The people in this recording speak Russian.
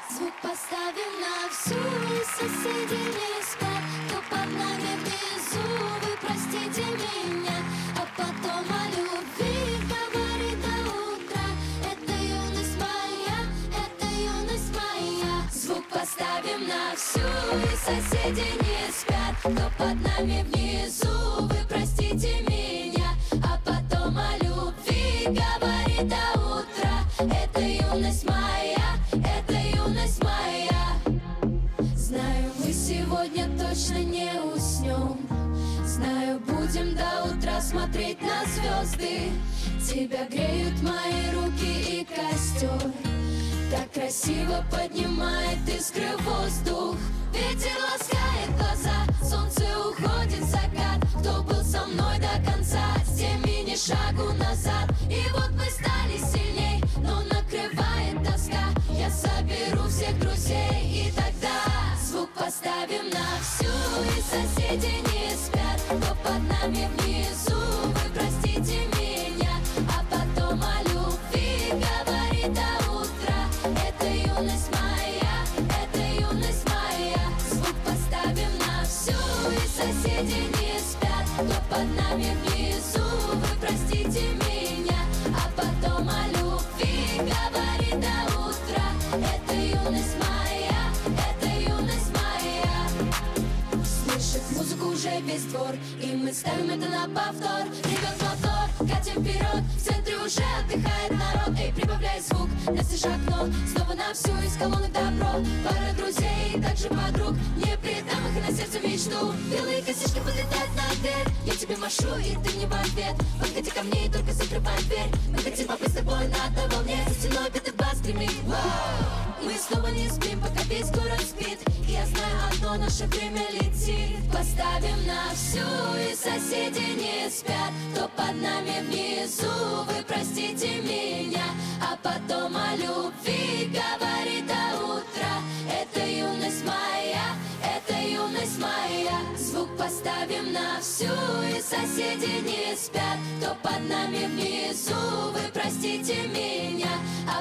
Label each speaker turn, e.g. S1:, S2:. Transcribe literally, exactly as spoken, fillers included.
S1: Звук поставим на всю, и соседи не спят. Кто под нами внизу, вы простите меня. А потом о любви говорит до утра. Это юность моя, это юность моя. Звук поставим на всю, и соседи не спят. Кто под нами внизу, вы простите меня. А потом о любви говорит до утра. Это юность моя, это юность моя. Знаю, мы сегодня точно не уснем. Знаю, будем до утра смотреть на звезды. Тебя греют мои руки и костер. Так красиво поднимает искры воздух. Ветер ласкает глаза, солнце уходит в закат. Кто был со мной до конца, с теми ни шагу назад. И вот мы стали сильней, но накрывает тоска. Я соберу всех друзей, и тогда звук поставим на всю, и соседи не спят. Кто под нами внизу, вы простите меня. А потом о любви говорит до утра. Это юность моя, это юность моя. Звук поставим на всю, и соседи не спят. Кто под нами внизу, вы простите меня. А потом о любви говорит до утра. Это юность моя, это юность моя. Слышит музыку уже весь двор, и мы ставим это на повтор. Ревет мотор, катим вперед, в центре уже отдыхает народ. Эй, прибавляй звук, настежь окно, снова на всю, из колонок добро. Пара друзей, и также подруг, не предам их и на сердце мечту. Белые косички подлетают на дверь, я тебе машу, и ты мне в ответ. Подходи ко мне и только закрывай дверь. Мы хотим побыть с тобой на одной волне, за стеной бит и бас гремит. Мы снова не спим, пока весь город спит. Я знаю одно, наше время летит. Поставим на всю, и соседи не спят. Кто под нами внизу, вы простите меня. А потом о любви говорит до утра. Это юность моя, это юность моя. Звук поставим на всю, и соседи не спят. Кто под нами внизу, вы простите меня. А